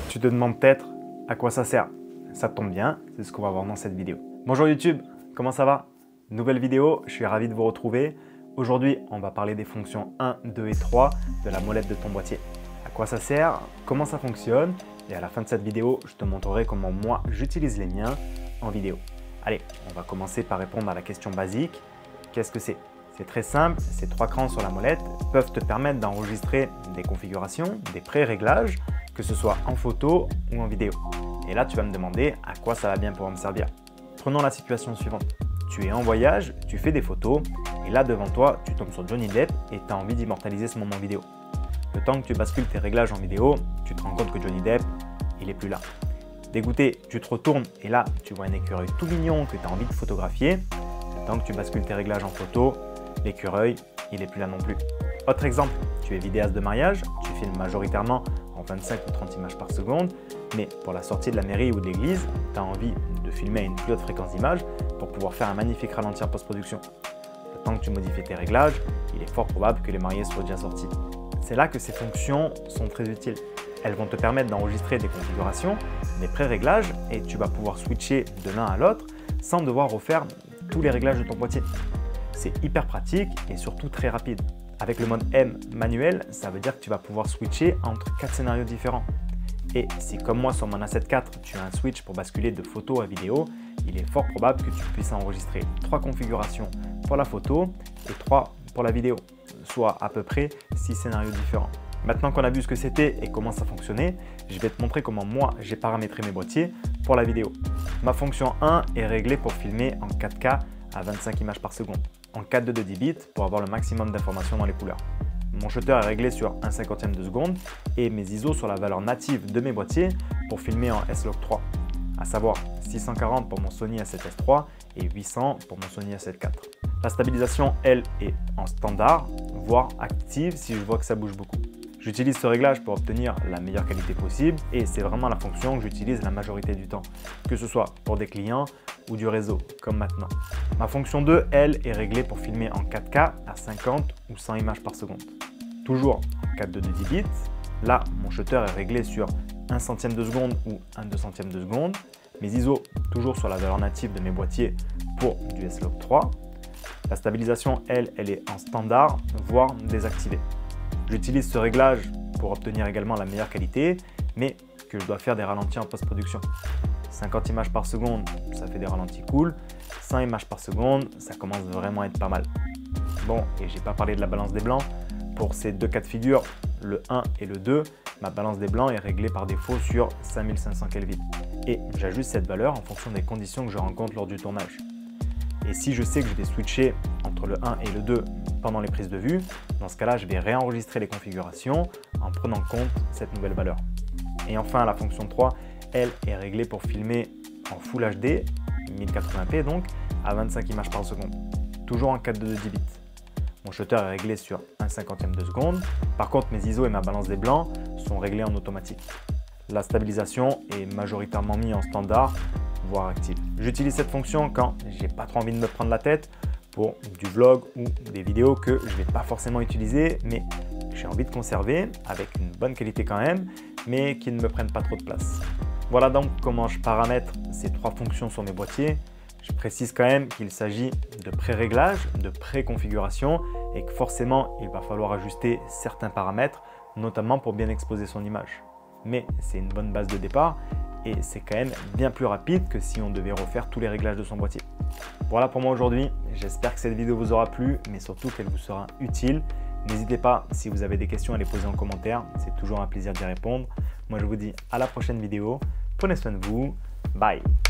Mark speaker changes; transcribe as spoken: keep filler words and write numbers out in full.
Speaker 1: Tu te demandes peut-être à quoi ça sert. Ça tombe bien, c'est ce qu'on va voir dans cette vidéo. Bonjour YouTube, comment ça va? Nouvelle vidéo, je suis ravi de vous retrouver. Aujourd'hui, on va parler des fonctions un, deux et trois de la molette de ton boîtier. À quoi ça sert, comment ça fonctionne, et à la fin de cette vidéo, je te montrerai comment moi j'utilise les miens en vidéo. Allez, on va commencer par répondre à la question basique. Qu'est-ce que c'est? C'est très simple, ces trois crans sur la molette peuvent te permettre d'enregistrer des configurations, des pré-réglages, que ce soit en photo ou en vidéo. Et là, tu vas me demander à quoi ça va bien pouvoir me servir. Prenons la situation suivante. Tu es en voyage, tu fais des photos, et là devant toi, tu tombes sur Johnny Depp et tu as envie d'imortaliser ce moment vidéo. Le temps que tu bascules tes réglages en vidéo, tu te rends compte que Johnny Depp, il n'est plus là. Dégoûté, tu te retournes et là, tu vois un écureuil tout mignon que tu as envie de photographier. Le temps que tu bascules tes réglages en photo, l'écureuil, il n'est plus là non plus. Autre exemple, tu es vidéaste de mariage, tu filmes majoritairement en vingt-cinq ou trente images par seconde, mais pour la sortie de la mairie ou de l'église, tu as envie de filmer à une plus haute fréquence d'image pour pouvoir faire un magnifique ralenti en post-production. Le temps que tu modifies tes réglages, il est fort probable que les mariés soient déjà sortis. C'est là que ces fonctions sont très utiles. Elles vont te permettre d'enregistrer des configurations, des pré-réglages et tu vas pouvoir switcher de l'un à l'autre sans devoir refaire tous les réglages de ton boîtier. C'est hyper pratique et surtout très rapide. Avec le mode M manuel, ça veut dire que tu vas pouvoir switcher entre quatre scénarios différents. Et si comme moi sur mon A sept quatre, tu as un switch pour basculer de photo à vidéo, il est fort probable que tu puisses enregistrer trois configurations pour la photo et trois pour la vidéo, soit à peu près six scénarios différents. Maintenant qu'on a vu ce que c'était et comment ça fonctionnait, je vais te montrer comment moi j'ai paramétré mes boîtiers pour la vidéo. Ma fonction un est réglée pour filmer en quatre K à vingt-cinq images par seconde, en quatre virgule deux dix bits pour avoir le maximum d'informations dans les couleurs. Mon shutter est réglé sur un cinquantième de seconde et mes I S O sur la valeur native de mes boîtiers pour filmer en S log trois, à savoir six cent quarante pour mon Sony A sept S trois et huit cents pour mon Sony A sept quatre. La stabilisation, elle, est en standard, voire active si je vois que ça bouge beaucoup. J'utilise ce réglage pour obtenir la meilleure qualité possible et c'est vraiment la fonction que j'utilise la majorité du temps, que ce soit pour des clients ou du réseau, comme maintenant. Ma fonction deux, elle, est réglée pour filmer en quatre K à cinquante ou cent images par seconde. Toujours en quatre virgule deux dix bits. Là, mon shutter est réglé sur un centième de seconde ou un deux centième de seconde. Mes I S O, toujours sur la valeur native de mes boîtiers pour du S log trois. La stabilisation, elle, elle est en standard, voire désactivée. J'utilise ce réglage pour obtenir également la meilleure qualité, mais que je dois faire des ralentis en post-production. cinquante images par seconde, ça fait des ralentis cool. cent images par seconde, ça commence vraiment à être pas mal. Bon, et j'ai pas parlé de la balance des blancs. Pour ces deux cas de figure, le un et le deux, ma balance des blancs est réglée par défaut sur cinq mille cinq cents Kelvin. Et j'ajuste cette valeur en fonction des conditions que je rencontre lors du tournage. Et si je sais que je vais switcher entre le un et le deux pendant les prises de vue, dans ce cas-là, je vais réenregistrer les configurations en prenant compte cette nouvelle valeur. Et enfin, la fonction trois, elle est réglée pour filmer en Full H D, mille quatre-vingts p donc, à vingt-cinq images par seconde, toujours en quatre virgule deux dix bits. Mon shutter est réglé sur un cinquantième de seconde. Par contre, mes I S O et ma balance des blancs sont réglés en automatique. La stabilisation est majoritairement mise en standard, voire active. J'utilise cette fonction quand j'ai pas trop envie de me prendre la tête pour du vlog ou des vidéos que je vais pas forcément utiliser, mais que j'ai envie de conserver avec une bonne qualité quand même, mais qui ne me prennent pas trop de place. Voilà donc comment je paramètre ces trois fonctions sur mes boîtiers. Je précise quand même qu'il s'agit de pré-réglage, de pré-configuration et que forcément il va falloir ajuster certains paramètres, notamment pour bien exposer son image. Mais c'est une bonne base de départ et c'est quand même bien plus rapide que si on devait refaire tous les réglages de son boîtier. Voilà pour moi aujourd'hui, j'espère que cette vidéo vous aura plu, mais surtout qu'elle vous sera utile. N'hésitez pas, si vous avez des questions, à les poser en commentaire, c'est toujours un plaisir d'y répondre. Moi je vous dis à la prochaine vidéo, prenez soin de vous, bye!